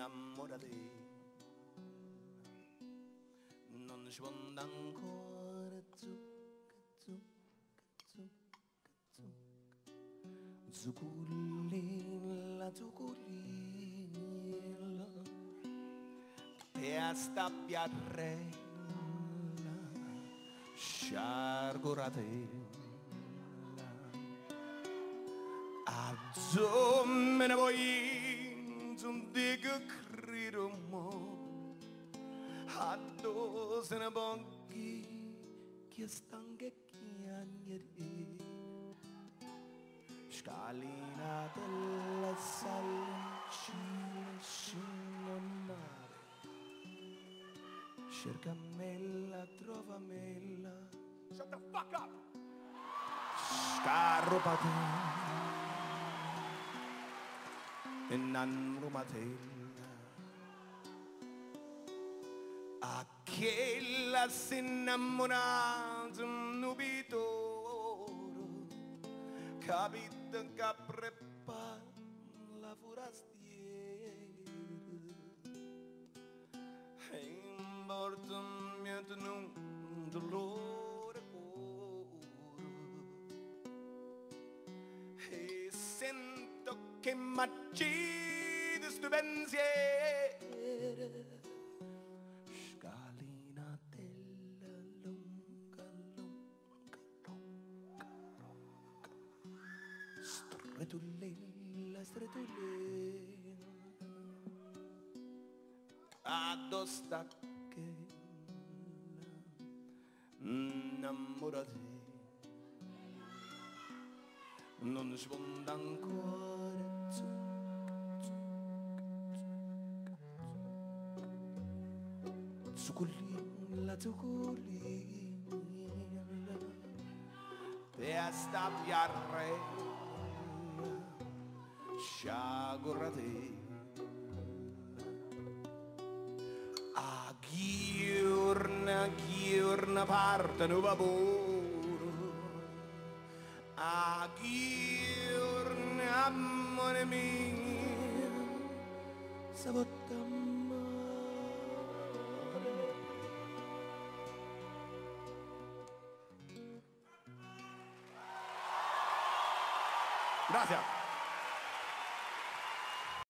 innamorati, non ci vuole ancora zucca, zucca, zucca, zucca, zuccolilla, zuccolilla, e sta piarrella, sciargoratella, a zommene voi, zum dico credo mo, a dose bocchi che stanche chiagnere, scalina della salcina scinnonare, cerca mella, trova mella, shut the fuck up, scarpate e nanrumatella, a che la si innamorato un nubitore, capito che prepara la forastiera, e in bordo mi ha tenuto un dolore cuore, e sento che m'accide sto pensiero, scalinatella lunga, lunga, lunga, lunga, stretolella, stretolella, adostacchella, innamorati, non sfonda ancora, zucca, zucca, zucca, zuccolilla, zuccolilla, testa piarrella, sciagurate, a ghiorna parte un vapore, a ghiorna amore mio, savotta amore. Grazie.